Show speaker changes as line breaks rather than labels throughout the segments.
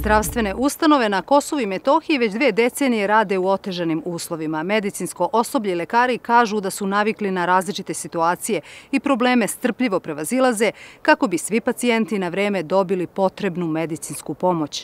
Zdravstvene ustanove na Kosovu i Metohiji već 2 decenije rade u otežanim uslovima. Medicinsko osoblje i lekari kažu da su navikli na različite situacije i probleme strpljivo prevazilaze kako bi svi pacijenti na vreme dobili potrebnu medicinsku pomoć.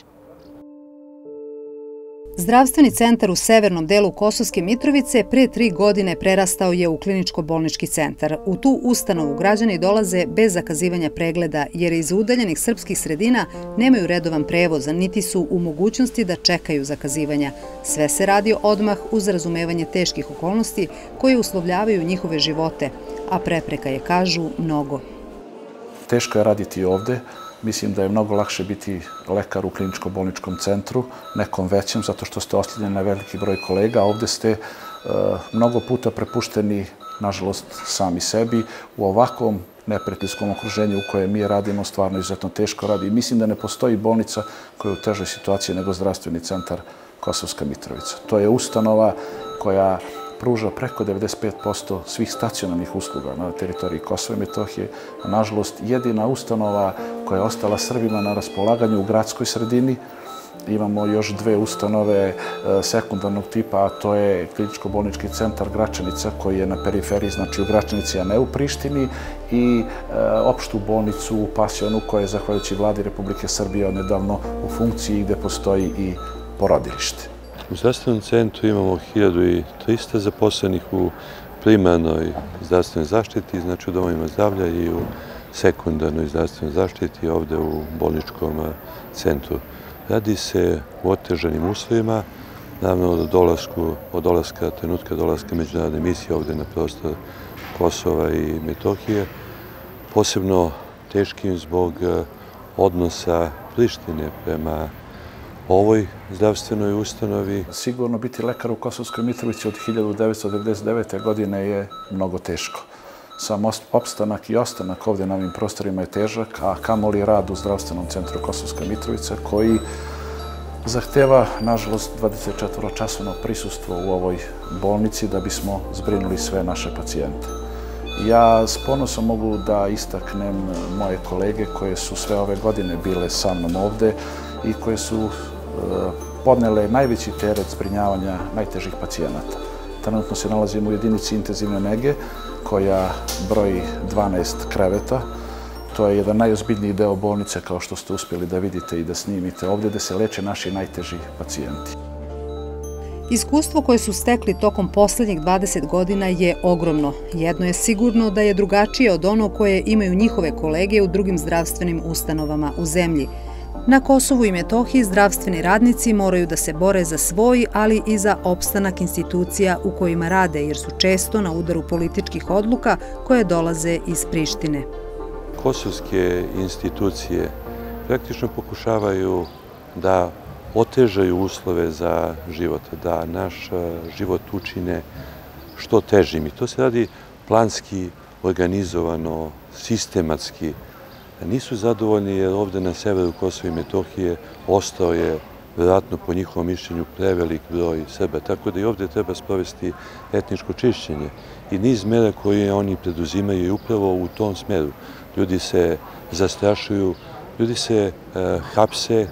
Zdravstveni centar u severnom delu Kosovske Mitrovice pre 3 godine prerastao je u kliničko-bolnički centar. U tu ustanovu građani dolaze bez zakazivanja pregleda jer iz udaljenih srpskih sredina nemaju redovan prevoz, niti su u mogućnosti da čekaju zakazivanja. Sve se radi odmah uz razumevanje teških okolnosti koje uslovljavaju njihove živote, a prepreka je, kažu, mnogo.
Teško je raditi ovde. Mislim da je mnogo lakše biti lekar u kliničko-bolničkom centru, nekom većem, zato što ste oslanjeni na veliki broj kolega, a ovde ste mnogo puta prepušteni, nažalost, sami sebi. U ovakvom neprijateljskom okruženju u kojem mi radimo stvarno izuzetno teško radi. I mislim da ne postoji bolnica koja je u težoj situaciji nego zdravstveni centar Kosovska Mitrovica. To je ustanova koja pruža preko 95% svih stacionarnih usluga na teritoriji Kosova i Metohije. Nažalost, jedina ustanova koja je ostala Srbima na raspolaganju u gradskoj sredini. Imamo još 2 ustanove sekundarnog tipa, a to je kliničko-bolnički centar Gračanica koji je na periferiji, znači u Gračanici, a ne u Prištini, i opštu bolnicu u Pasionu koja je, zahvaljujući vladi Republike Srbije, nedavno u funkciji gde postoji i porodilište.
U zdravstvenom centru imamo 1300 zaposlenih u primarnoj zdravstvenoj zaštiti, znači u domovima zdravlja, i u sekundarnoj zdravstvenoj zaštiti ovde u bolničkom centru. Radi se u otežanim uslovima, naravno od trenutka dolaska međunarodne misije ovde na prostor Kosova i Metohije, posebno teškim zbog odnosa Prištine prema ovoj zdravstvenoj ustanovi.
Sigurno biti lekar u Kosovskoj Mitrovici od 1999. godine je mnogo teško. Sam opstanak i ostanak ovde na ovim prostorima je težak, a kamoli rad u zdravstvenom centru Kosovska Mitrovica koji zahteva, nažalost, 24-časovno prisustvo u ovoj bolnici da bismo zbrinuli sve naše pacijente. Ja s ponosom mogu da istaknem moje kolege koje su sve ove godine bile sa mnom ovde i koje su podnele najveći teret zbrinjavanja najtežih pacijenata. Trenutno se nalazimo u jedinici intenzivne nege koja broji 12 kreveta. To je jedan najozbiljniji deo bolnice, kao što ste uspjeli da vidite i da snimite ovdje, gde se leče naši najteži pacijenti.
Iskustvo koje su stekli tokom poslednjih 20 godina je ogromno. Jedno je sigurno da je drugačije od ono koje imaju njihove kolege u drugim zdravstvenim ustanovama u zemlji. Na Kosovu i Metohiji zdravstveni radnici moraju da se bore za svoj, ali i za opstanak institucija u kojima rade, jer su često na udaru političkih odluka koje dolaze iz Prištine.
Kosovske institucije praktično pokušavaju da otežaju uslove za život, da naš život učine što težim. I to se radi planski, organizovano, sistematski. Nisu zadovoljni jer ovde na severu Kosova i Metohije ostao je, vjerojatno po njihovom mišljenju, prevelik broj Srba. Tako da i ovde treba sprovesti etničko čišćenje. I niz mera koje oni preduzimaju je upravo u tom smeru. Ljudi se zastrašuju, ljudi se hapse,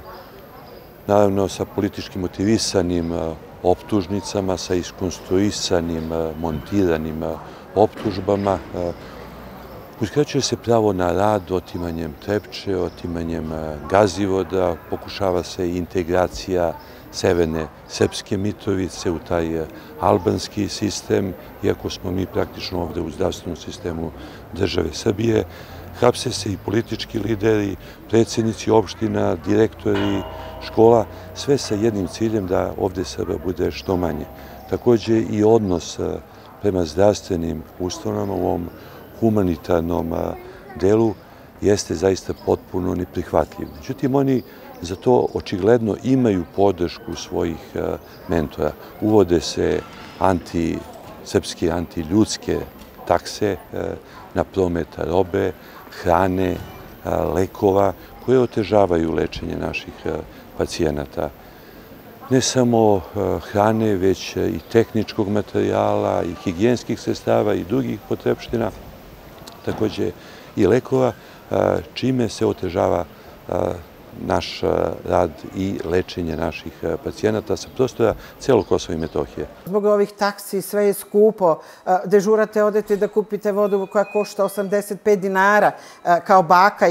naravno sa politički motivisanim optužnicama, sa iskonstruisanim, montiranim optužbama. Uskraćuje se pravo na rad otimanjem Trepče, otimanjem Gazivoda, pokušava se integracija severne Srpske Mitrovice u taj albanski sistem, iako smo mi praktično ovde u zdravstvenom sistemu države Srbije. Hapse se i politički lideri, predsjednici opština, direktori škola, sve sa jednim ciljem da ovde Srba bude što manje. Takođe i odnos prema zdravstvenim ustanovama u ovom humanitarnom delu jeste zaista potpuno neprihvatljiv. Međutim, oni za to očigledno imaju podršku svojih mentora. Uvode se antisrpske, antiljudske takse na promet robe, hrane, lekova, koje otežavaju lečenje naših pacijenata. Ne samo hrane, već i tehničkog materijala, i higijenskih sredstava, i drugih potrepština, takođe i lekova, čime se otežava naš rad i lečenje naših pacijenata sa prostora celog Kosova i Metohije.
Zbog ovih taksi sve je skupo. Dežurate, odete da kupite vodu koja košta 85 dinara kao baka,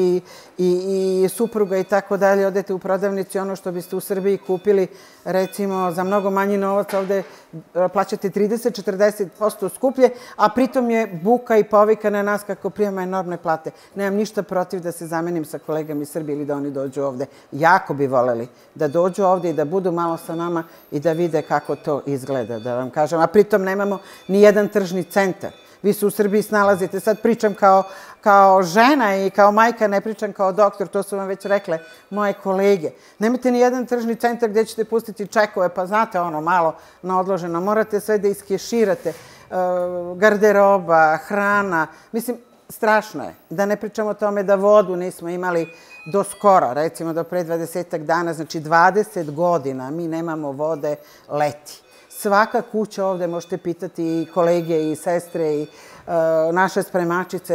i supruga i tako dalje. Odete u prodavnici, ono što biste u Srbiji kupili, recimo, za mnogo manji novac, ovde plaćate 30-40% skuplje, a pritom je buka i povika na nas kako prijema enormne plate. Nemam ništa protiv da se zamenim sa kolegama iz Srbije ili da oni dođu ovde. Jako bi voleli da dođu ovde i da budu malo sa nama i da vide kako to izgleda, da vam kažem. A pritom nemamo ni jedan tržni centar. Vi se u Srbiji snalazite. Sad pričam kao žena i kao majka, ne pričam kao doktor, to su vam već rekle moje kolege. Nemate ni jedan tržni centar gde ćete pustiti čekove, pa znate ono malo na odloženo. Morate sve da iskeširate. Garderoba, hrana. Mislim, strašno je. Da ne pričamo o tome da vodu nismo imali do skora, recimo do pre 20 dana, znači 20 godina mi nemamo vode leti. Svaka kuća ovde, možete pitati i kolege i sestre i naše spremačice,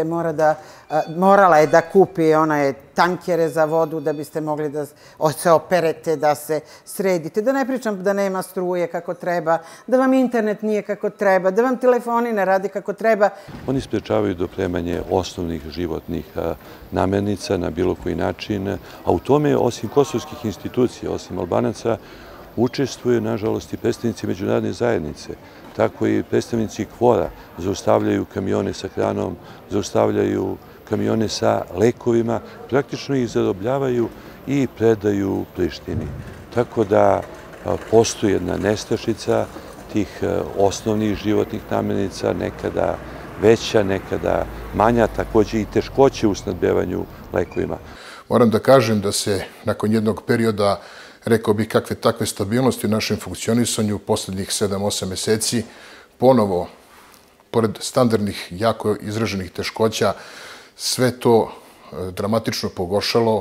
morala je da kupi one tankere za vodu da biste mogli da se operete, da se sredite. Da ne pričam da nema struje kako treba, da vam internet nije kako treba, da vam telefoni ne radi kako treba.
Oni sprečavaju dopremanje osnovnih životnih namirnica na bilo koji način, a u tome, osim kosovskih institucija, osim Albanaca, učestvuju, nažalost, i predstavnici međunarodne zajednice. Tako i predstavnici KFOR-a zaustavljaju kamione sa hranom, zaustavljaju kamione sa lekovima, praktično ih zarobljavaju i predaju Prištini. Tako da postoji jedna nestašica tih osnovnih životnih namirnica, nekada veća, nekada manja, takođe i teškoće u snabdevanju lekovima.
Moram da kažem da se nakon jednog perioda, rekao bih kakve takve stabilnosti u našem funkcionisanju u poslednjih 7-8 meseci, ponovo, pored standardnih, jako izraženih teškoća, sve to dramatično pogoršalo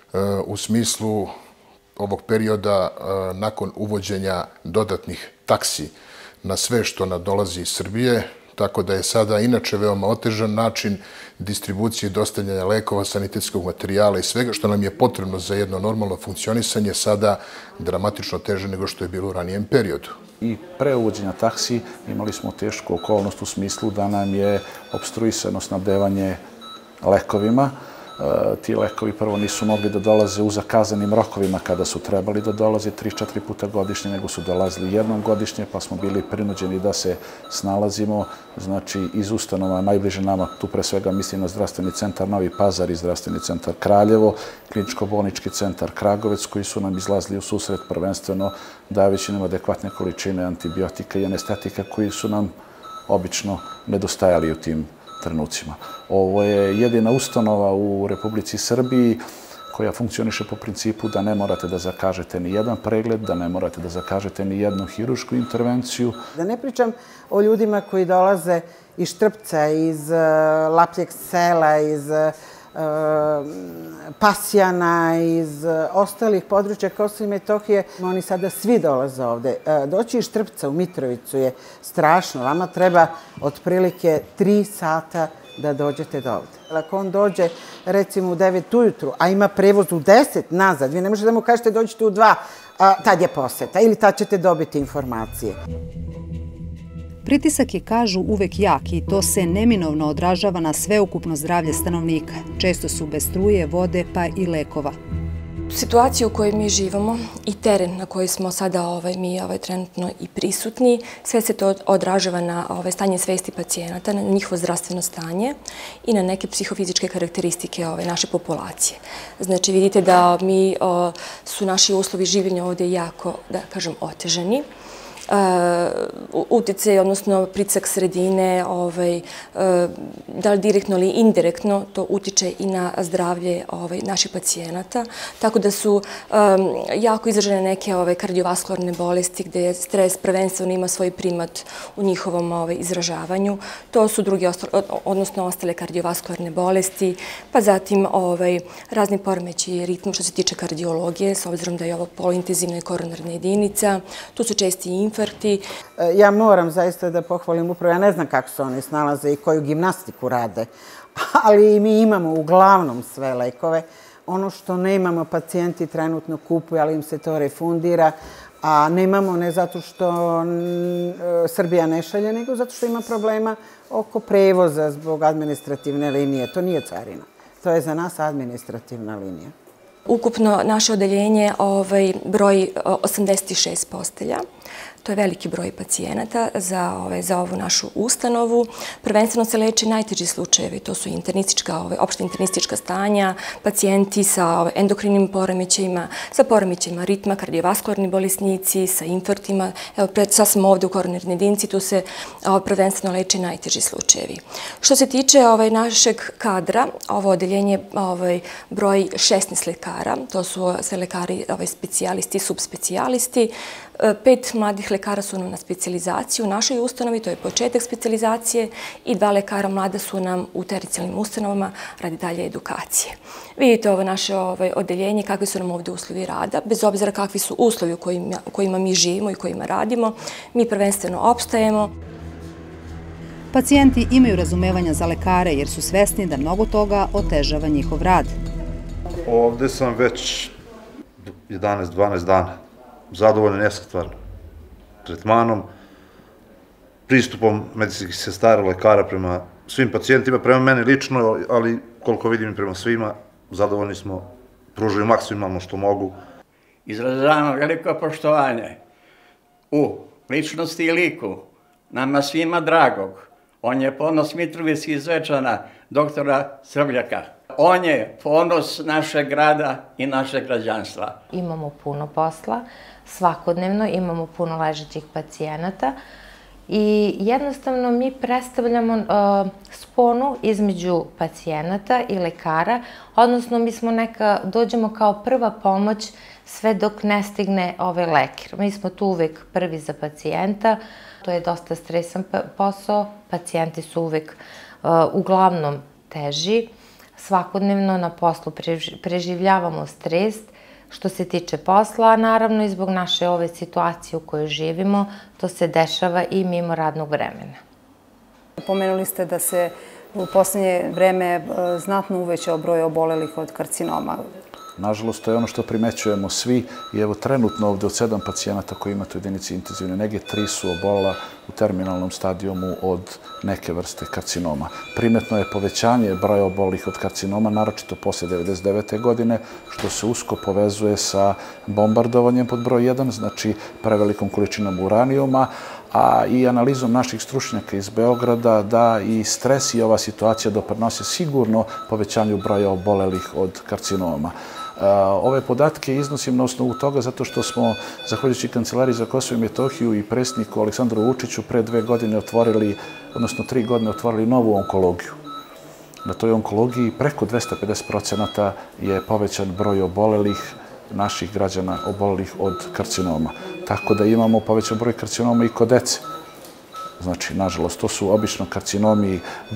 u smislu ovog perioda nakon uvođenja dodatnih taksi na sve što nadolazi iz Srbije, tako da je sada inače veoma otežan način distribucije i dostavljanja lekova, sanitetskog materijala i svega što nam je potrebno za jedno normalno funkcionisanje sada dramatično teže nego što je bilo u ranijem periodu.
I pre uvođenja taksi imali smo tešku okolnost u smislu da nam je opstruisano snabdevanje lekovima. Ti lekovi prvo nisu mogli da dolaze u zakazanim rokovima kada su trebali da dolaze 3-4 puta godišnje, nego su dolazili jednom godišnje, pa smo bili prinuđeni da se snalazimo, znači iz ustanova najbliže nama, tu pre svega mislim na zdravstveni centar Novi Pazar i zdravstveni centar Kraljevo, kliničko-bolnički centar Kragovec, koji su nam izlazili u susret prvenstveno dajući nam adekvatne količine antibiotika i anestetika koji su nam obično nedostajali u tim trenucima. Ovo je jedina ustanova u Republici Srbiji koja funkcioniše po principu da ne morate da zakažete ni jedan pregled, da ne morate da zakažete ni jednu hirušku intervenciju.
Da ne pričam o ljudima koji dolaze iz Štrpca, iz Lapljeg sela, iz Pasjana, iz ostalih područja Kosova i Metohije. Oni sada svi dolaze ovde. Doći iz Štrpca u Mitrovicu je strašno. Vama treba otprilike 3 sata da dođete do ovde. Ako on dođe recimo u 9 ujutru, a ima prevoz u 10 nazad, vi ne možete da mu kažete dođete u 2, tad je poseta ili tad ćete dobiti informacije.
Pritisak je, kažu, uvek jak i to se neminovno odražava na sveukupno zdravlje stanovnika. Često su bez struje, vode pa i lekova.
Situaciju u kojoj mi živimo i teren na koji smo sada mi trenutno i prisutni, sve se to odražava na stanje svesti pacijenata, na njihovo zdravstveno stanje i na neke psihofizičke karakteristike naše populacije. Znači, vidite da su naši uslovi življenja ovde jako, da kažem, otežani. Uticaj, odnosno pritisak sredine, da li direktno ili indirektno, to utiče i na zdravlje naših pacijenata. Tako da su jako izražene neke kardiovaskularne bolesti gde stres prvenstveno ima svoj primat u njihovom izražavanju. To su druge, odnosno ostale kardiovaskularne bolesti, pa zatim razni poremećaji ritma što se tiče kardiologije, s obzirom da je ovo poluintenzivna i koronarna jedinica. Tu su česti infarkti.
Ja moram zaista da pohvalim upravo, ja ne znam kako se oni snalaze i koju gimnastiku rade, ali mi imamo uglavnom sve lekove. ono što nemamo pacijenti trenutno kupuju, ali im se to refundira, a nemamo ne zato što Srbija ne šalje, nego zato što ima problema oko prevoza zbog administrativne linije. To nije carina. To je za nas administrativna linija.
Ukupno naše odeljenje broji 86 postelja. To je veliki broj pacijenata za ovu našu ustanovu. Prvenstveno se leče najteži slučajevi, to su opšte internistička stanja, pacijenti sa endokrinim poremećajima, sa poremećajima ritma, kardiovaskularni bolesnici, sa infarktima. Evo, sad smo ovde u koronarnoj jedinici, tu se prvenstveno leče najteži slučajevi. Što se tiče našeg kadra, ovo odeljenje broji 16 lekara, to su sve lekari specijalisti i subspecijalisti. 5 mladih lekara su nam na specijalizaciji u našoj ustanovi, to je početak specijalizacije, i 2 lekara mlada su nam u tercijalnim ustanovama radi dalje edukacije. Vidite ovo naše odeljenje, kakvi su nam ovde uslovi rada, bez obzira kakvi su uslovi u kojima mi živimo i kojima radimo, mi prvenstveno opstajemo.
Pacijenti imaju razumevanja za lekare jer su svesni da mnogo toga otežava njihov rad.
Ovde sam već 11-12 dana. Zadovoljan jesam stvarno tretmanom, pristupom medicinskih sestara, lekara prema svim pacijentima, prema meni lično, ali koliko vidim i prema svima, zadovoljni smo, pružaju maksimalno što mogu.
Izražavamo veliko poštovanje u ličnosti i liku nama svima dragog. On je ponos Mitrovice iz Zvečana, doktora Srbljaka. On je ponos našeg grada i našeg građanstva.
Imamo puno posla, svakodnevno imamo puno ležećih pacijenata i jednostavno mi predstavljamo sponu između pacijenata i lekara, odnosno mi dođemo kao prva pomoć sve dok ne stigne lekar. Mi smo tu uvek prvi za pacijenta, to je dosta stresan posao, pacijenti su uvek uglavnom teži. Svakodnevno na poslu preživljavamo stres što se tiče posla, a naravno i zbog naše ove situacije u kojoj živimo, to se dešava i mimo radnog vremena.
Pomenuli ste da se u poslednje vreme znatno uvećao broj obolelih od karcinoma.
Nažalost, to je ono što primećujemo svi i evo trenutno ovde od 7 pacijenata koji imate u jedinici intenzivne nege, 3 su obolela u terminalnom stadijumu od neke vrste karcinoma. Primetno je povećanje broja obolelih od karcinoma, naročito posle 1999. godine, što se usko povezuje sa bombardovanjem pod broj 1, znači prevelikom količinom uranijuma, a i analizom naših stručnjaka iz Beograda da i stres i ova situacija doprinose sigurno povećanju broja obolelih od karcinoma. Ove podatke iznosim na osnovu toga zato što smo, zahvaljujući Kancelariji za Kosovo i Metohiju i predsjedniku Aleksandru Vučiću, pre 2 godine otvorili, odnosno 3 godine otvorili novu onkologiju. Na toj onkologiji preko 250% je povećan broj obolelih naših građana obolelih od karcinoma. Tako da imamo povećan broj karcinoma i kod dece. Znači, nažalost, to su obično karcinomi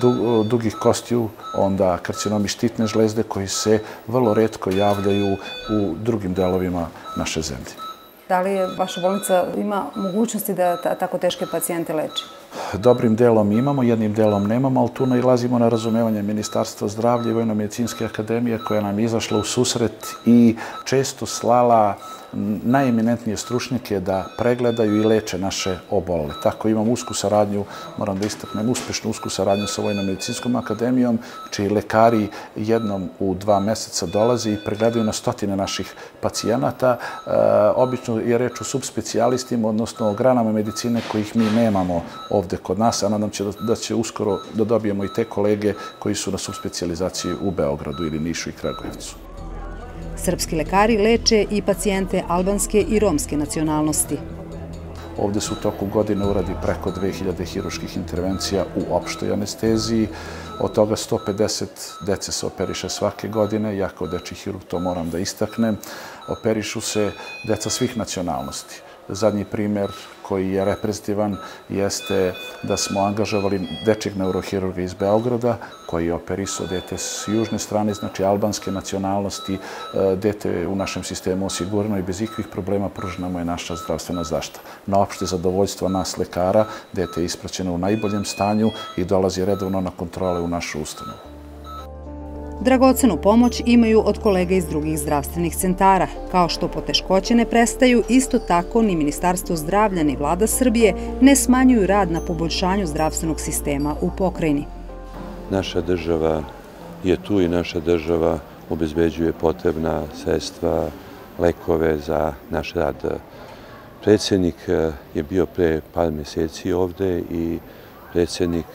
dugih kostiju, onda karcinomi štitne žlezde koji se vrlo retko javljaju u drugim delovima naše zemlje.
Da li vaša bolnica ima mogućnosti da tako teške pacijente leči?
Dobrim delom imamo, jednim delom nemamo, ali tu nailazimo na razumevanje Ministarstva zdravlja i Vojno-medicinske akademije koja nam je izašla u susret i često slala najeminentnije stručnjake da pregledaju i leče naše obolele. Tako imam usku saradnju, moram da istaknem, uspešnu usku saradnju sa Vojno-medicinskom akademijom, čiji lekari jednom u 2 meseca dolaze i pregledaju na stotine naših pacijenata. Obično je reč o subspecijalistima, odnosno o granama medicine kojih mi nemamo ovde kod nas, a nadam se da će uskoro da dobijemo i te kolege koji su na subspecijalizaciji u Beogradu ili Nišu i Kragujevcu.
Srpski lekari leče i pacijente albanske i romske nacionalnosti.
Ovde se u toku godine uradi preko 2000 hiruških intervencija u opštoj anesteziji. Od toga 150 dece se operiše svake godine. Ja kao dečji hirurg to moram da istaknem. Operišu se deca svih nacionalnosti. Zadnji primer koji je reprezentativan jeste da smo angažovali dečjeg neurohirurga iz Beograda koji je operisao dete s južne strane, znači albanske nacionalnosti. Dete je u našem sistemu osigurano i bez ikvih problema pružena mu je naša zdravstvena zaštita. Na opšte zadovoljstvo nas lekara, dete je ispraćeno u najboljem stanju i dolazi redovno na kontrole u našu ustanovu.
Dragocenu pomoć imaju od kolega iz drugih zdravstvenih centara. Kao što poteškoće ne prestaju, isto tako ni Ministarstvo zdravlja ni Vlada Srbije ne smanjuju rad na poboljšanju zdravstvenog sistema u pokrajini.
Naša država je tu i naša država obezbeđuje potrebna sredstva, lekove za naš rad. Predsjednik je bio pre par meseci ovde i predsjednik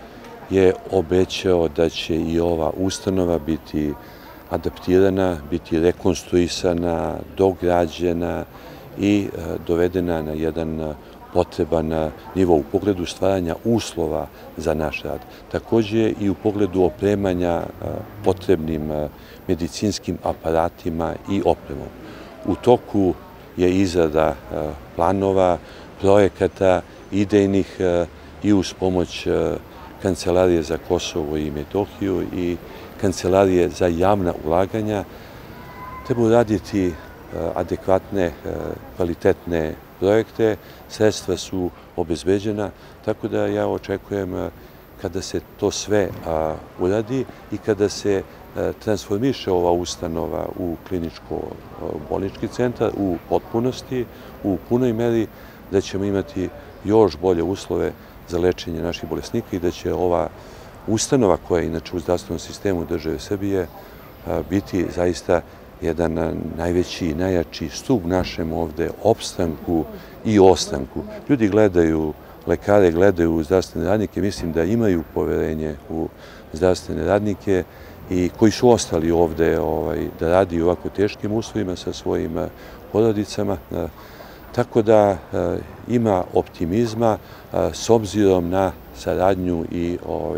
je obećao da će i ova ustanova biti adaptirana, biti rekonstruisana, dograđena i dovedena na jedan potreban nivo u pogledu stvaranja uslova za naš rad. Takođe i u pogledu opremanja potrebnim medicinskim aparatima i opremom. U toku je izrada planova, projekata, idejnih i uz pomoć Kancelarije za Kosovo i Metohiju i Kancelarije za javna ulaganja treba uraditi adekvatne, kvalitetne projekte, sredstva su obezbeđena, tako da ja očekujem kada se to sve uradi i kada se transformiše ova ustanova u kliničko-bolnički centar u potpunosti, u punoj meri, da ćemo imati još bolje uslove za lečenje naših bolesnika i da će ova ustanova, koja je inače u zdravstvenom sistemu države Srbije, biti zaista jedan najveći i najjači stub našem ovde opstanku i ostanku. Ljudi gledaju, lekare gledaju zdravstvene radnike, mislim da imaju poverenje u zdravstvene radnike i koji su ostali ovde da radi u ovako teškim uslovima sa svojim porodicama. Tako da ima optimizma s obzirom na saradnju i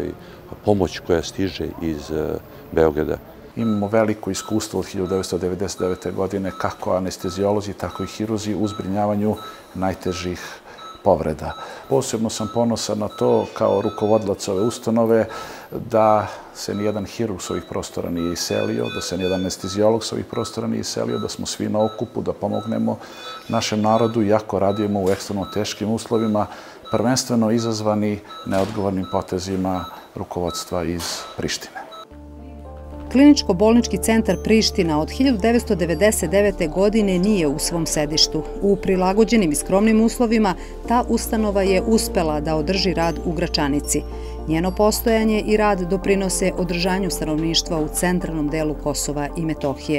pomoć koja stiže iz Beograda.
Imamo veliko iskustvo od 1999. godine kako anestezijolozi, tako i hirurzi u zbrinjavanju najtežih povreda. Posebno sam ponosan na to kao rukovodilac ove ustanove da se nijedan hirurg s ovih prostora nije iselio, da se nijedan anestezijolog s ovih prostora nije iselio, da smo svi na okupu, da pomognemo našem narodu, iako radimo u ekstremno teškim uslovima, prvenstveno izazvani neodgovornim potezima rukovodstva iz Prištine.
Kliničko-bolnički centar Priština od 1999. godine nije u svom sedištu. U prilagođenim i skromnim uslovima ta ustanova je uspela da održi rad u Gračanici. Njeno postojanje i rad doprinose održanju stanovništva u centralnom delu Kosova i Metohije.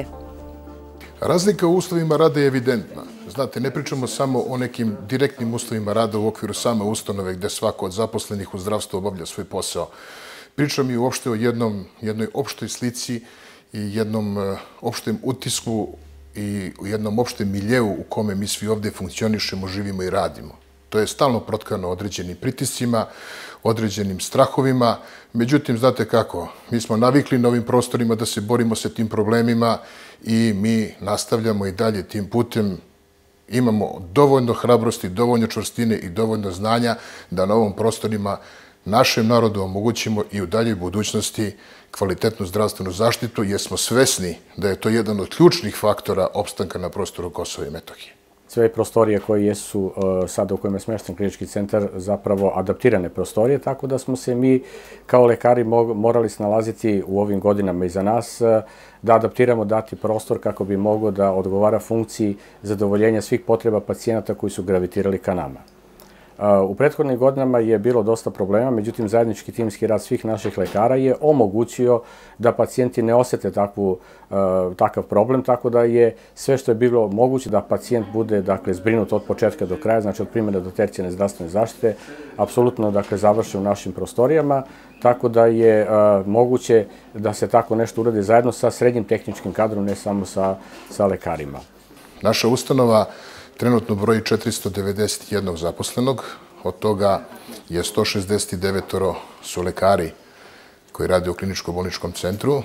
Razlika u uslovima rada je evidentna. Znate, ne pričamo samo o nekim direktnim uslovima rada u okviru same ustanove gde svako od zaposlenih u zdravstvu obavlja svoj posao. Pričam i uopšte o jednoj opštoj slici i jednom opštem utisku i u jednom opštem miljeu u kome mi svi ovde funkcionišemo, živimo i radimo. To je stalno protkano određenim pritiscima, određenim strahovima. Međutim, znate kako, mi smo navikli na ovim prostorima da se borimo sa tim problemima i mi nastavljamo i dalje tim putem. Imamo dovoljno hrabrosti, dovoljno čvrstine i dovoljno znanja da na ovom prostorima našem narodu omogućimo i u daljoj budućnosti kvalitetnu zdravstvenu zaštitu, jer smo svesni da je to jedan od ključnih faktora opstanka na prostoru Kosova i Metohije.
Sve prostorije koje jesu sada u kojima je smešten klinički centar zapravo adaptirane prostorije, tako da smo se mi kao lekari morali snalaziti u ovim godinama iza nas da adaptiramo dati prostor kako bi mogao da odgovara funkciji zadovoljenja svih potreba pacijenata koji su gravitirali ka nama. U prethodnim godinama je bilo dosta problema, međutim zajednički timski rad svih naših lekara je omogućio da pacijenti ne osete takav problem, tako da je sve što je bilo moguće da pacijent bude zbrinut od početka do kraja, znači od primarne do tercijarne zdravstvene zaštite, apsolutno završen u našim prostorijama, tako da je moguće da se tako nešto uradi zajedno sa srednjim tehničkim kadrom, ne samo sa lekarima.
Naša ustanova trenutno broji 491 zaposlenog, od toga je 169 su lekari koji rade u kliničko-bolničkom centru.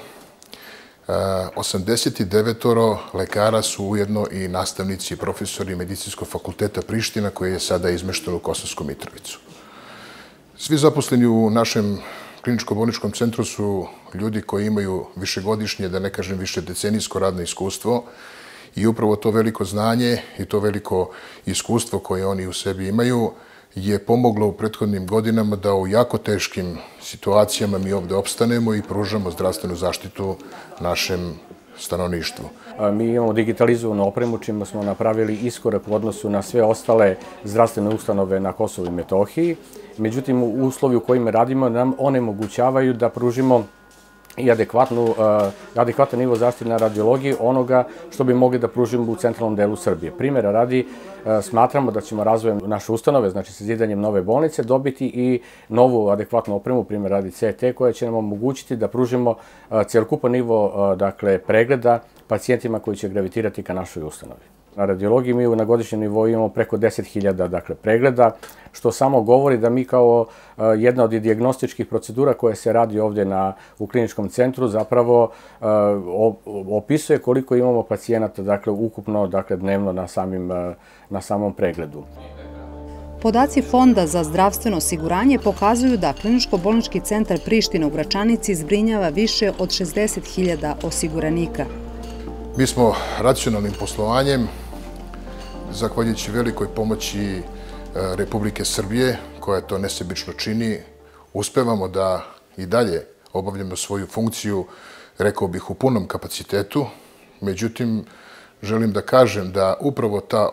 89 lekara su ujedno i nastavnici i profesori Medicinskog fakulteta Priština, koji je sada izmešten u Kosovsku Mitrovicu. Svi zaposleni u našem kliničko-bolničkom centru su ljudi koji imaju višegodišnje, da ne kažem višedecenijsko radno iskustvo, i upravo to veliko znanje i to veliko iskustvo koje oni u sebi imaju je pomoglo u prethodnim godinama da u jako teškim situacijama mi ovde opstanemo i pružamo zdravstvenu zaštitu našem stanovništvu.
Mi imamo digitalizovanu opremu, čime smo napravili iskorak u odnosu na sve ostale zdravstvene ustanove na Kosovu i Metohiji. Međutim, uslovi u kojima radimo nam onemogućavaju da pružimo i adekvatan nivo zaštite na radiologiji onoga što bi mogli da pružimo u centralnom delu Srbije. Primjera radi, smatramo da ćemo razvojem naše ustanove, znači sa zidanjem nove bolnice, dobiti i novu adekvatnu opremu, primjer radi CT, koja će nam omogućiti da pružimo celokupan nivo pregleda pacijentima koji će gravitirati ka našoj ustanovi. Na radiologiji mi na godišnjem nivou imamo preko 10.000 pregleda, što samo govori da mi kao jedna od dijagnostičkih procedura koja se radi ovde u kliničkom centru zapravo opisuje koliko imamo pacijenata ukupno dnevno na samom pregledu.
Podaci Fonda za zdravstveno osiguranje pokazuju da Kliničko-bolnički centar Priština u Gračanici zbrinjava više od 60.000 osiguranika.
Mi smo racionalnim poslovanjem, zahvaljujući velikoj pomoći Republike Srbije, koja to nesebično čini, uspevamo da i dalje obavljamo svoju funkciju, rekao bih, u punom kapacitetu. Međutim, želim da kažem da upravo ta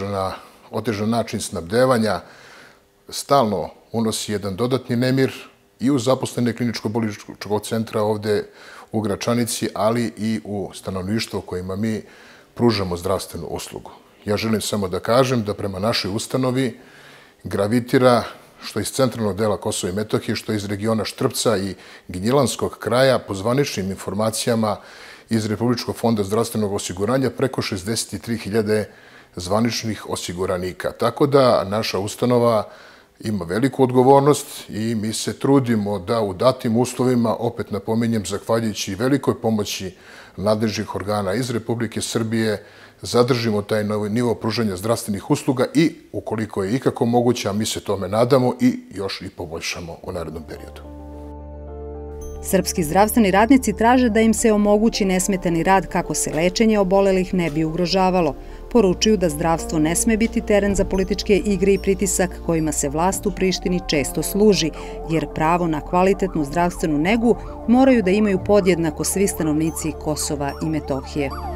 otežan način snabdevanja stalno unosi jedan dodatni nemir i u zaposlene Kliničko-bolničkog centra ovde u Gračanici, ali i u stanovništvo kojima mi pružamo zdravstvenu uslugu. Ja želim samo da kažem da prema našoj ustanovi gravitira što iz centralnog dela Kosova i Metohije, što iz regiona Štrpca i Gnjilanskog kraja, po zvaničnim informacijama iz Republičkog fonda zdravstvenog osiguranja, preko 63.000 zvaničnih osiguranika. Tako da naša ustanova ima veliku odgovornost i mi se trudimo da u datim uslovima, opet napominjem, zahvaljujući velikoj pomoći nadležnih organa iz Republike Srbije, zadržimo taj nivo pružanja zdravstvenih usluga i, ukoliko je ikako moguće, a mi se tome nadamo, i još i poboljšamo u narednom periodu.
Srpski zdravstveni radnici traže da im se omogući nesmetani rad kako se lečenje obolelih ne bi ugrožavalo. Poručuju da zdravstvo ne sme biti teren za političke igre i pritisak kojima se vlast u Prištini često služi, jer pravo na kvalitetnu zdravstvenu negu moraju da imaju podjednako svi stanovnici Kosova i Metohije.